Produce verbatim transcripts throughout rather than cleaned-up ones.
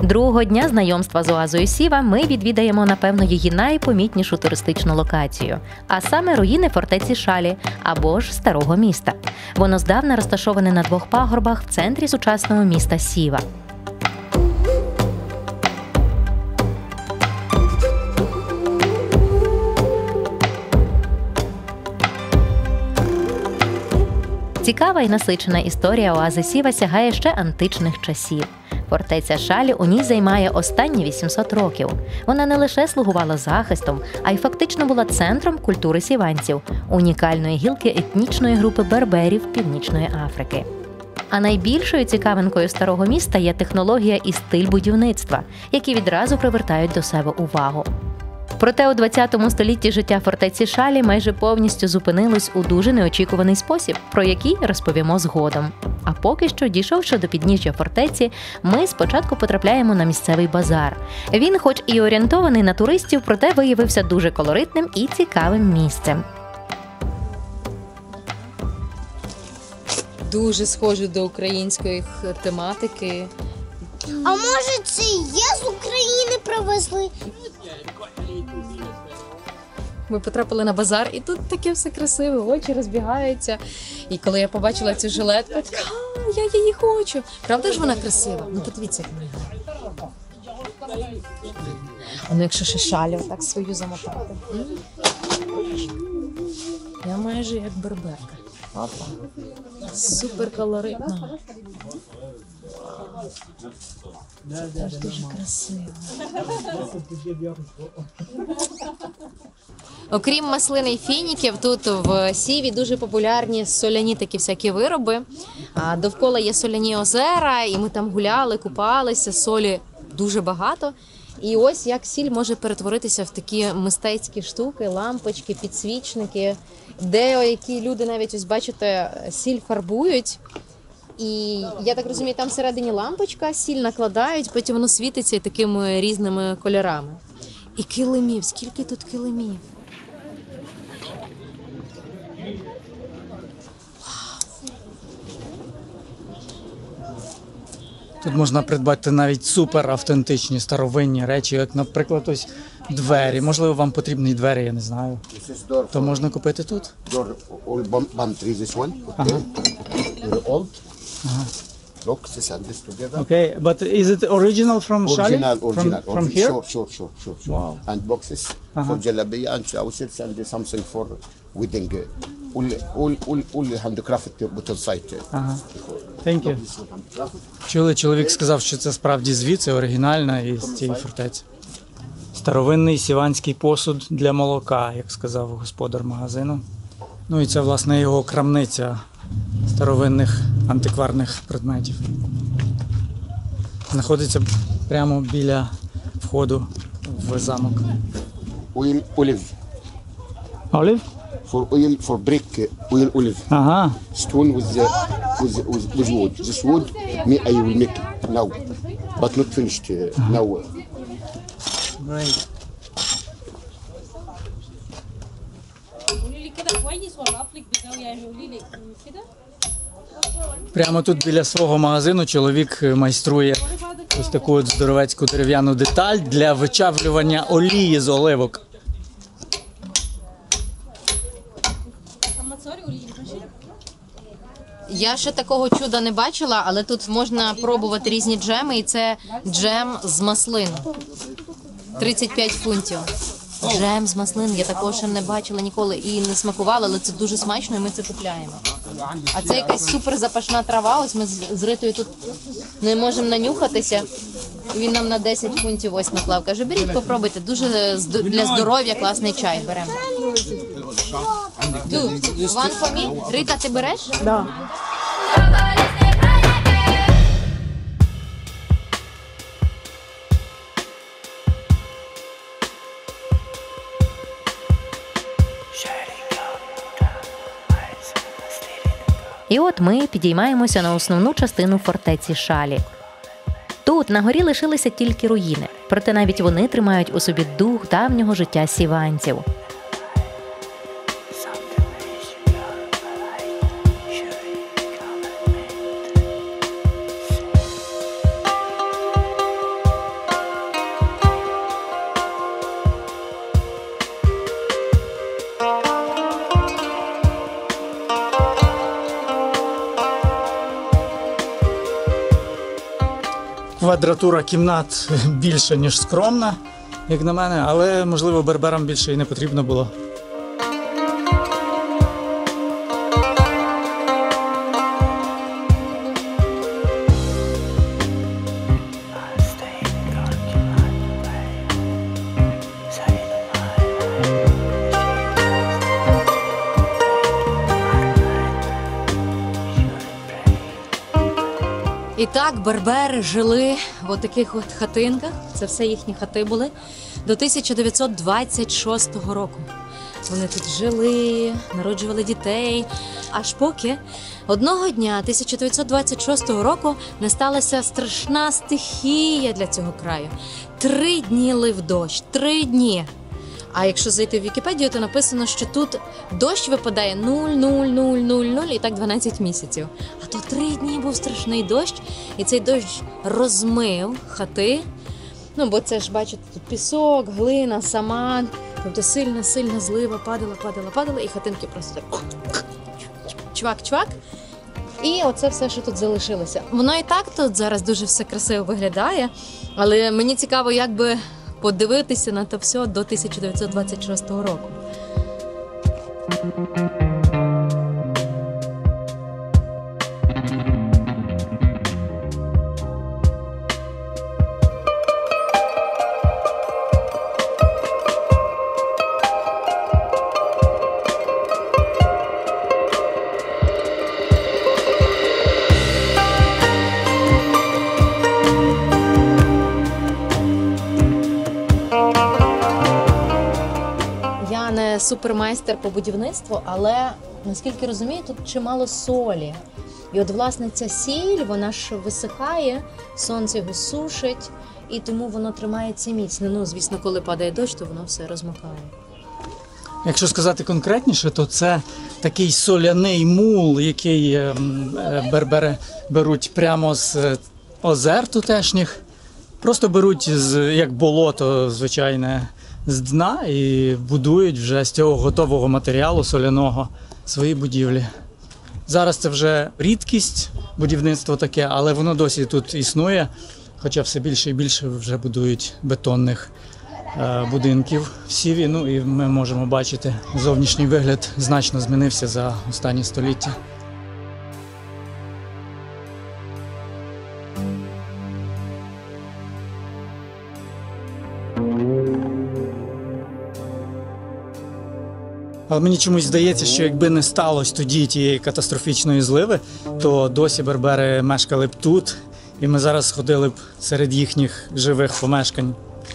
Другого дня знайомства з оазою Сіва ми відвідаємо, напевно, її найпомітнішу туристичну локацію, а саме руїни фортеці Шалі, або ж Старого міста. Воно здавна розташоване на двох пагорбах в центрі сучасного міста Сіва. Цікава і насичена історія оази Сіва сягає ще античних часів. Фортеця Шалі у ній займає останні вісімсот років. Вона не лише слугувала захистом, а й фактично була центром культури сіванців, унікальної гілки етнічної групи берберів Північної Африки. А найбільшою цікавинкою старого міста є технологія і стиль будівництва, які відразу привертають до себе увагу. Проте у двадцятому столітті життя фортеці Шалі майже повністю зупинилось у дуже неочікуваний спосіб, про який розповімо згодом. А поки що, дійшовши до підніжжя фортеці, ми спочатку потрапляємо на місцевий базар. Він, хоч і орієнтований на туристів, проте виявився дуже колоритним і цікавим місцем. Дуже схоже до української тематики. А може це є з України привезли? Ми потрапили на базар, і тут таке все красиве, очі розбігаються. І коли я побачила цю жилетку, я така, а, я її хочу. Правда ж вона красива? Ну подивіться, як вона гарна. А ну якщо ще шалю так свою замотати. Я майже як берберка. Опа. Супер колоритно. Це ж дуже красиво. Окрім маслини і фініків, тут в Сіві дуже популярні соляні такі всякі вироби. Довкола є соляні озера, і ми там гуляли, купалися, солі дуже багато. І ось як сіль може перетворитися в такі мистецькі штуки, лампочки, підсвічники, деякі люди навіть, ось бачите, сіль фарбують. І я так розумію, там всередині лампочка, сіль накладають, потім воно світиться такими різними кольорами. І килимів, скільки тут килимів. Тут можна придбати навіть супер автентичні старовинні речі, як, наприклад, ось двері. Можливо, вам потрібні двері, я не знаю. То можна купити тут? Look, this and this together. Okay, but is it original from Shali? Original, original. From, from here? Sure, sure, sure, sure, sure. Wow. And boxes Uh-huh. for jalabiya and outfits and something for wedding. All, all, all, all handcrafted put on site. Ага. Thank you. Чули, чоловік сказав, що це справді звідси, оригінальна із цієї фортеці. Старовинний сіванський посуд для молока, як сказав господар магазину. Ну і це, власне, його крамниця старовинних антикварних предметів. Знаходиться прямо біля входу в замок. Oil, olive. Olive? For oil, for brick, oil, olive. Ага. Stone with, the, with, with, with wood. This wood, me, I will make now, but not finished uh, now. Great. Прямо тут біля свого магазину чоловік майструє ось таку от здоровецьку дерев'яну деталь для вичавлювання олії з оливок. Я ще такого чуда не бачила, але тут можна пробувати різні джеми, і це джем з маслин. тридцять п'ять фунтів. Джем з маслин, я такого ще не бачила ніколи і не смакувала, але це дуже смачно, і ми це купляємо. А це якась супер запашна трава, ось ми з Ритою тут не можемо нанюхатися. Він нам на десять фунтів ось наклав. Каже, беріть, попробуйте, дуже для здоров'я класний чай, беремо. One for me? Рита, ти береш? Так. Да. І от ми підіймаємося на основну частину фортеці Шалі. Тут на горі лишилися тільки руїни, проте навіть вони тримають у собі дух давнього життя сіванців. квадратура кімнат більша, ніж скромна, як на мене, але, можливо, берберам більше і не потрібно було. І так бербери жили в таких от хатинках, це все їхні хати були, до тисяча дев'ятсот двадцять шостого року. Вони тут жили, народжували дітей, аж поки одного дня тисяча дев'ятсот двадцять шостого року не сталася страшна стихія для цього краю. Три дні лив дощ, три дні. А якщо зайти в Вікіпедію, то написано, що тут дощ випадає нуль нуль нуль нуль нуль і так дванадцять місяців. А то три дні був страшний дощ, і цей дощ розмив хати. Ну, бо це ж, бачите, тут пісок, глина, саман. Тобто сильна-сильна злива падала, падала, падала, і хатинки просто так чвак-чвак. І оце все, що тут залишилося. Воно і так тут зараз дуже все красиво виглядає, але мені цікаво, як би подивитися на це все до тисяча дев'ятсот двадцять шостого року. Я не супермайстер по будівництву, але, наскільки розумію, тут чимало солі. І от, власне, ця сіль, вона ж висихає, сонце його сушить, і тому воно тримається міцно. Ну, звісно, коли падає дощ, то воно все розмокає. Якщо сказати конкретніше, то це такий соляний мул, який е, е, бербери беруть прямо з озер тутешніх. Просто беруть з, як болото звичайне, з дна і будують вже з цього готового матеріалу соляного свої будівлі. Зараз це вже рідкість, будівництво таке, але воно досі тут існує, хоча все більше і більше вже будують бетонних е, будинків в Сіві. Ну і ми можемо бачити, зовнішній вигляд значно змінився за останні століття. Але мені чомусь здається, що якби не сталося тоді тієї катастрофічної зливи, то досі бербери мешкали б тут, і ми зараз ходили б серед їхніх живих помешкань.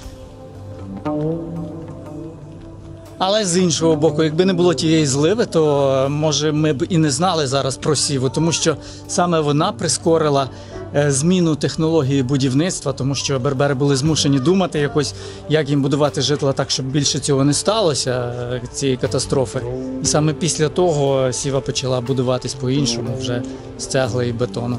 Але з іншого боку, якби не було тієї зливи, то, може, ми б і не знали зараз про Сіву, тому що саме вона прискорила зміну технології будівництва, тому що бербери були змушені думати якось, як їм будувати житла так, щоб більше цього не сталося, цієї катастрофи. І саме після того Сіва почала будуватись по-іншому, вже з цегли і бетону.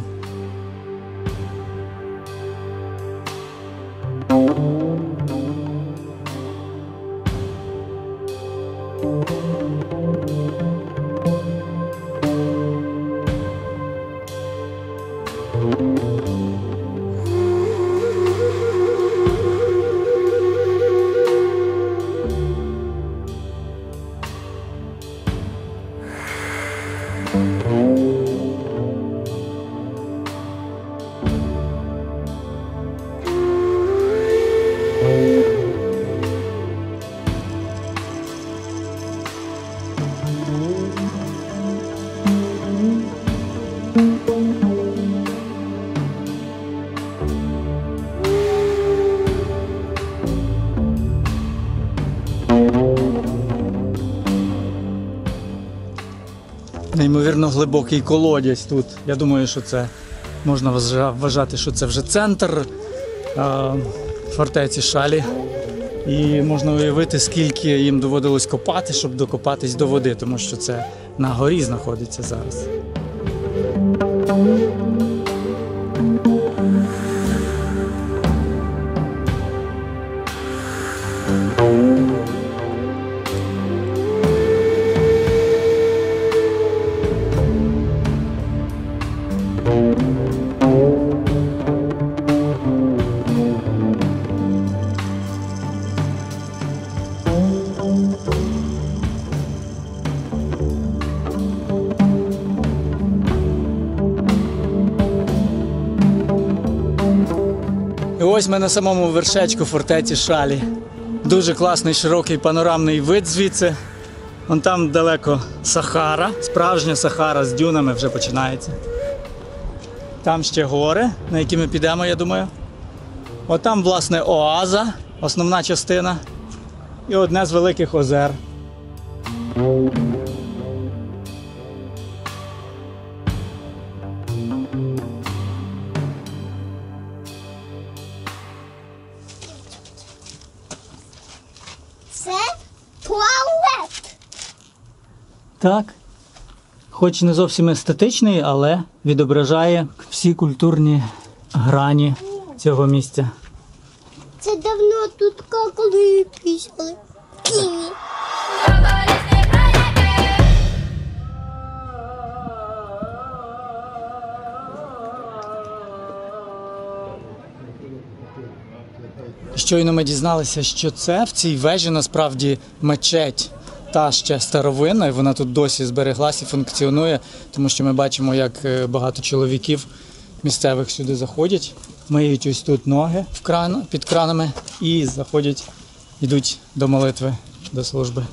Неймовірно глибокий колодязь тут. Я думаю, що це можна вважати, що це вже центр е, фортеці Шалі. І можна уявити, скільки їм доводилось копати, щоб докопатись до води, тому що це на горі знаходиться зараз. І ось ми на самому вершечку фортеці Шалі. Дуже класний широкий панорамний вид звідси. Вон там далеко Сахара, справжня Сахара з дюнами вже починається. Там ще гори, на які ми підемо, я думаю. От там, власне, оаза, основна частина. І одне з великих озер. Це туалет. Так. Хоч не зовсім естетичний, але відображає всі культурні грані цього місця. Це давно тут какали і пісяли. Ківі. Щойно ми дізналися, що це в цій вежі насправді мечеть. Та ще старовинна, і вона тут досі збереглася і функціонує, тому що ми бачимо, як багато чоловіків місцевих сюди заходять, миють ось тут ноги в кран, під кранами і заходять, йдуть до молитви, до служби.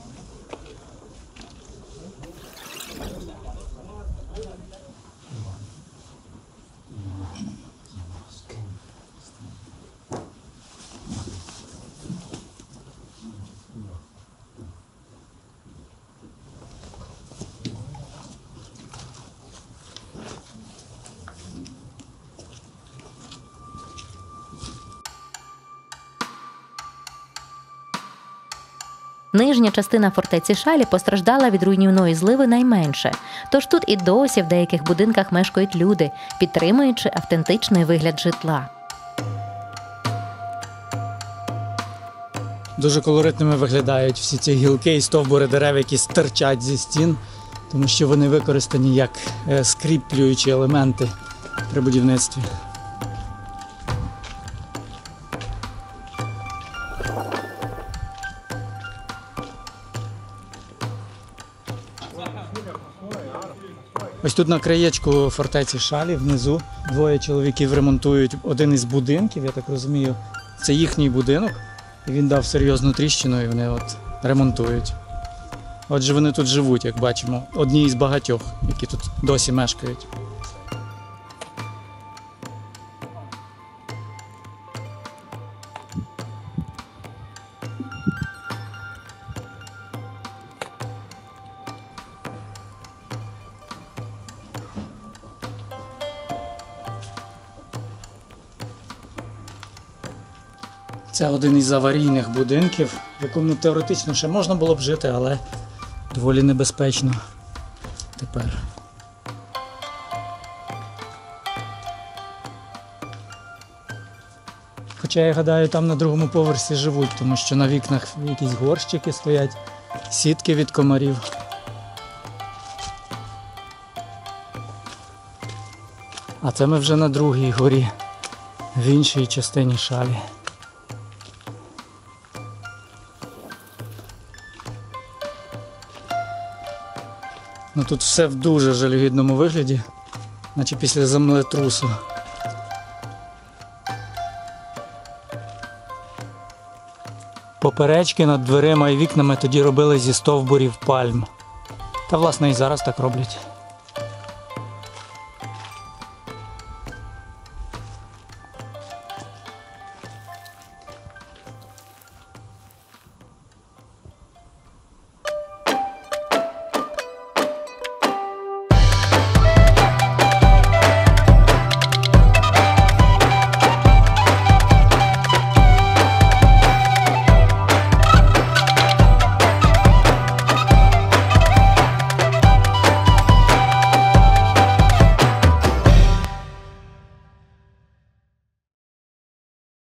Нижня частина фортеці Шалі постраждала від руйнівної зливи найменше, тож тут і досі в деяких будинках мешкають люди, підтримуючи автентичний вигляд житла. Дуже колоритними виглядають всі ці гілки і стовбури дерев, які стирчать зі стін, тому що вони використані як скріплюючі елементи при будівництві. Ось тут на краєчку фортеці Шалі внизу двоє чоловіків ремонтують один із будинків, я так розумію, це їхній будинок. І він дав серйозну тріщину і вони от ремонтують. Отже, вони тут живуть, як бачимо, одні із багатьох, які тут досі мешкають. Це один із аварійних будинків, в якому теоретично ще можна було б жити, але доволі небезпечно тепер. Хоча, я гадаю, там на другому поверсі живуть, тому що на вікнах якісь горщики стоять, сітки від комарів. А це ми вже на другій горі, в іншій частині Шалі. Ну тут все в дуже жалюгідному вигляді, наче після землетрусу. Поперечки над дверима і вікнами тоді робили зі стовбурів пальм. Та власне і зараз так роблять.